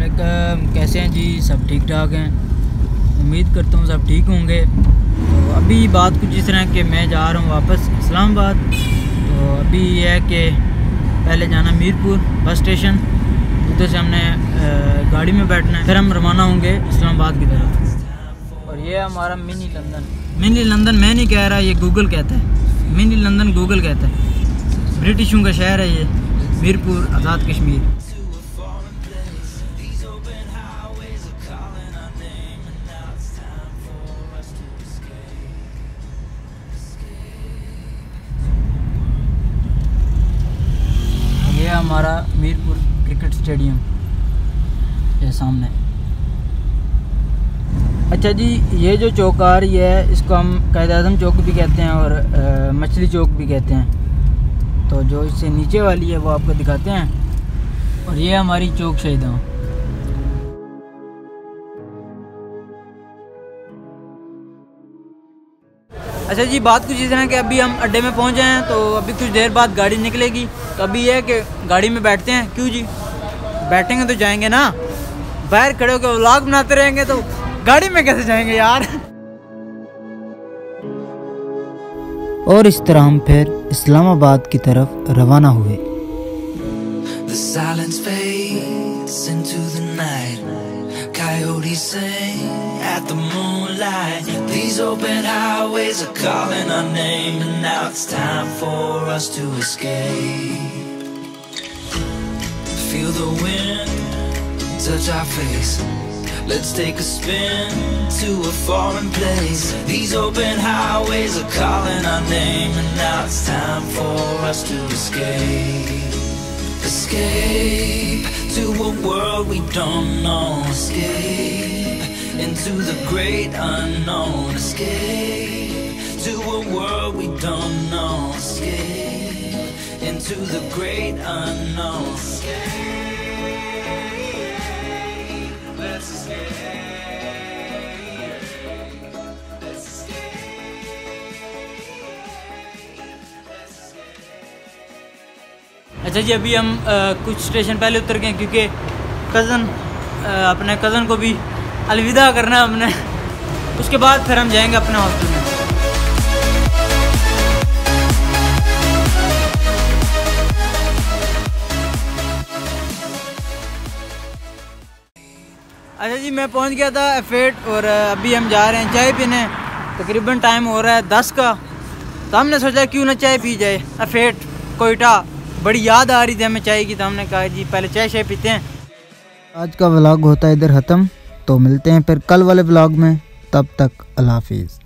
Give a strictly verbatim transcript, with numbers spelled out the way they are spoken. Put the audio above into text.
अस्सलामुअलैकुम, कैसे हैं जी? सब ठीक ठाक हैं, उम्मीद करता हूँ सब ठीक होंगे। तो अभी बात कुछ इस तरह कि मैं जा रहा हूँ वापस इस्लामाबाद। तो अभी ये है कि पहले जाना मीरपुर बस स्टेशन, उधर से हमने गाड़ी में बैठना है, फिर हम रवाना होंगे इस्लामाबाद की तरफ। और ये हमारा मिनी लंदन। मिनी लंदन मैं नहीं कह रहा, ये गूगल कहता है। मिनी लंदन गूगल कहता है। ब्रिटिशों का शहर है ये मीरपुर, आज़ाद कश्मीर। ये हमारा मीरपुर क्रिकेट स्टेडियम ये सामने। अच्छा जी, ये जो चौक आ रही है इसको हम कायद आज़म चौक भी कहते हैं और आ, मछली चौक भी कहते हैं। तो जो इससे नीचे वाली है वो आपको दिखाते हैं। और ये हमारी चौक शहीदा। अच्छा जी, बात कुछ इस तरह कि अभी हम अड्डे में पहुंच जाए हैं, तो अभी कुछ देर बाद गाड़ी निकलेगी। तो अभी ये है कि गाड़ी में बैठते हैं। क्यों जी, बैठेंगे तो जाएंगे ना, बाहर खड़े होकर व्लॉग बनाते रहेंगे तो गाड़ी में कैसे जाएंगे यार। और इस तरह हम फिर इस्लामाबाद की तरफ रवाना हुए। The silence fades into the night. Coyotes sing at the moonlight. These open highways are calling our name, and now it's time for us to escape. Feel the wind touch our face. Let's take a spin to a foreign place. These open highways are calling our name, and now it's time for us to escape. Escape to a world we don't know. Escape into the great unknown. Escape to a world we don't know. Escape into the great unknown. Escape. Let's escape. Let's escape. अच्छा जी, अभी हम आ, कुछ station पहले उतर गए क्योंकि cousin अपने cousin को भी अलविदा करना है हमने। उसके बाद फिर हम जाएंगे अपने हॉस्टल में। अच्छा जी, मैं पहुंच गया था एफेट और अभी हम जा रहे हैं चाय पीने। तकरीबन टाइम हो रहा है दस का, तो हमने सोचा क्यों ना चाय पी जाए। एफेट कोयटा बड़ी याद आ रही थी हमें चाय की, तो हमने कहा जी पहले चाय शाय पीते हैं। आज का व्लॉग होता है इधर ख़त्म, तो मिलते हैं फिर कल वाले व्लॉग में। तब तक अल्लाह हाफिज़।